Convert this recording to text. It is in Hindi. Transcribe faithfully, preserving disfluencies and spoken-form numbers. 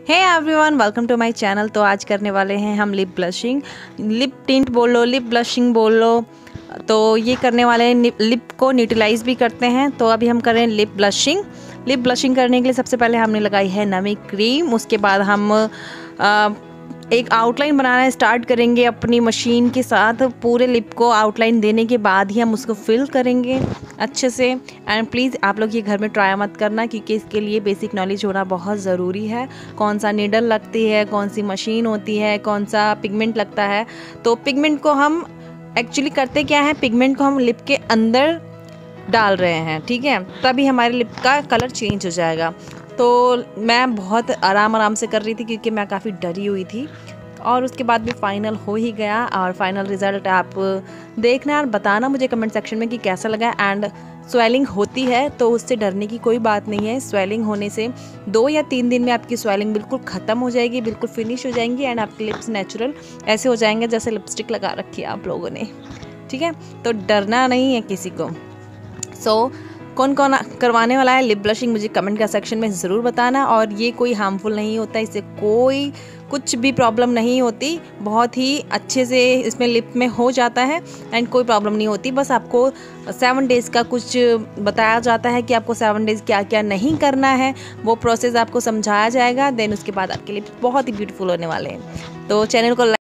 Hey everyone, welcome to my channel. तो आज करने वाले हैं हम लिप ब्लशिंग, लिप टिंट बोल लो, लिप ब्लशिंग बोल लो। तो ये करने वाले हैं, लिप को न्यूट्रलाइज भी करते हैं। तो अभी हम करें लिप ब्लशिंग। लिप ब्लशिंग करने के लिए सबसे पहले हमने लगाई है नमी क्रीम। उसके बाद हम आ, एक आउटलाइन बनाना स्टार्ट करेंगे अपनी मशीन के साथ। पूरे लिप को आउटलाइन देने के बाद ही हम उसको फिल करेंगे अच्छे से। एंड प्लीज़ आप लोग ये घर में ट्राई मत करना, क्योंकि इसके लिए बेसिक नॉलेज होना बहुत ज़रूरी है। कौन सा नीडल लगती है, कौन सी मशीन होती है, कौन सा पिगमेंट लगता है। तो पिगमेंट को हम एक्चुअली करते क्या है, पिगमेंट को हम लिप के अंदर डाल रहे हैं, ठीक है, तभी हमारे लिप का कलर चेंज हो जाएगा। तो मैं बहुत आराम आराम से कर रही थी, क्योंकि मैं काफ़ी डरी हुई थी। और उसके बाद भी फाइनल हो ही गया। और फाइनल रिज़ल्ट आप देखना और बताना मुझे कमेंट सेक्शन में कि कैसा लगा। एंड स्वेलिंग होती है तो उससे डरने की कोई बात नहीं है। स्वेलिंग होने से दो या तीन दिन में आपकी स्वेलिंग बिल्कुल ख़त्म हो जाएगी, बिल्कुल फिनिश हो जाएंगी। एंड आपके लिप्स नेचुरल ऐसे हो जाएंगे जैसे लिपस्टिक लगा रखी है आप लोगों ने, ठीक है। तो डरना नहीं है किसी को। सो so, कौन कौन करवाने वाला है लिप ब्लशिंग, मुझे कमेंट का सेक्शन में ज़रूर बताना। और ये कोई हार्मफुल नहीं होता, इससे कोई कुछ भी प्रॉब्लम नहीं होती। बहुत ही अच्छे से इसमें लिप में हो जाता है एंड कोई प्रॉब्लम नहीं होती। बस आपको सेवन डेज़ का कुछ बताया जाता है कि आपको सेवन डेज़ क्या क्या नहीं करना है, वो प्रोसेस आपको समझाया जाएगा। देन उसके बाद आपके लिप बहुत ही ब्यूटीफुल होने वाले हैं। तो चैनल को